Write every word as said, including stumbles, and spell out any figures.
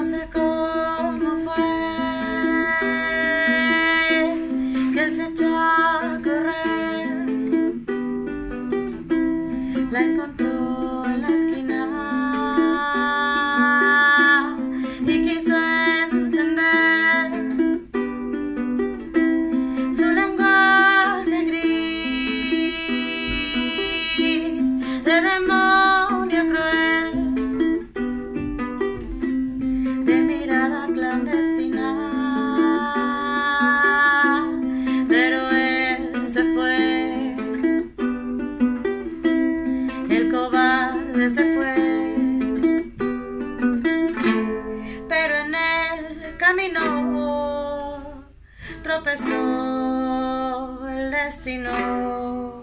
sé cómo fue que él se echó a correr, la encontró en la esquina y quiso entender su lenguaje gris de demonio cruel, de mirada clandestina, pero él se fue, el cobarde se fue, pero en el camino tropezó el destino.